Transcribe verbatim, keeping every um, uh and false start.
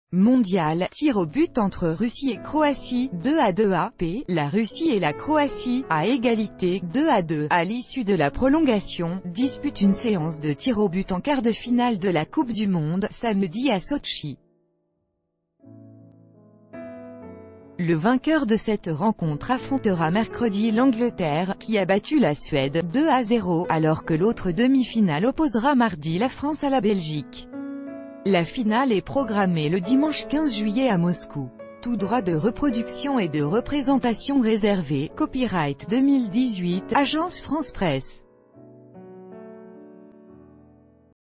Mondial, tir au but entre Russie et Croatie, deux à deux A P, la Russie et la Croatie, à égalité, deux à deux, à l'issue de la prolongation, disputent une séance de tir au but en quart de finale de la Coupe du Monde, samedi à Sotchi. Le vainqueur de cette rencontre affrontera mercredi l'Angleterre, qui a battu la Suède, deux à zéro, alors que l'autre demi-finale opposera mardi la France à la Belgique. La finale est programmée le dimanche quinze juillet à Moscou. Tout droit de reproduction et de représentation réservé, copyright deux mille dix-huit, Agence France Presse.